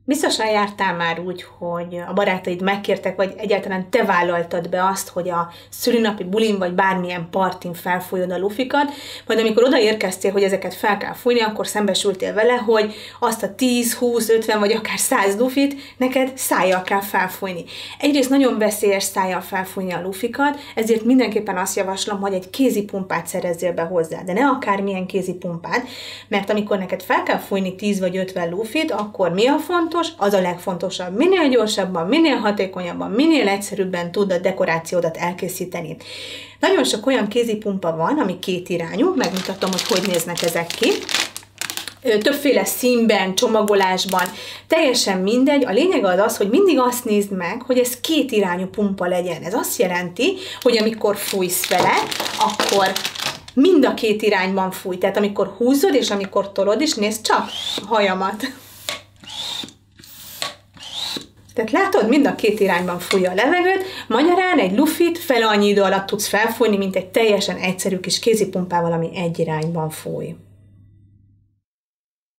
Biztosan jártál már úgy, hogy a barátaid megkértek, vagy egyáltalán te vállaltad be azt, hogy a szülinapi bulin, vagy bármilyen partin felfújod a lufikat, majd amikor odaérkeztél, hogy ezeket fel kell fújni, akkor szembesültél vele, hogy azt a 10, 20, 50 vagy akár 100 lufit neked szájjal kell felfújni. Egyrészt nagyon veszélyes szájjal felfújni a lufikat, ezért mindenképpen azt javaslom, hogy egy kézipumpát szerezzél be hozzá, de ne akármilyen kézipumpát, mert amikor neked fel kell fújni 10 vagy 50 lufit, akkor mi a fontos? Az a legfontosabb. Minél gyorsabban, minél hatékonyabban, minél egyszerűbben tud a dekorációdat elkészíteni. Nagyon sok olyan kézipumpa van, ami kétirányú, megmutatom, hogy néznek ezek ki. Többféle színben, csomagolásban, teljesen mindegy. A lényeg az, hogy mindig azt nézd meg, hogy ez kétirányú pumpa legyen. Ez azt jelenti, hogy amikor fújsz vele, akkor mind a két irányban fúj. Tehát amikor húzod, és amikor tolod is, nézd csak a hajamat. Tehát látod, mind a két irányban fújja a levegőt, magyarán egy lufit fele annyi idő alatt tudsz felfújni, mint egy teljesen egyszerű kis kézipumpával, ami egy irányban fúj.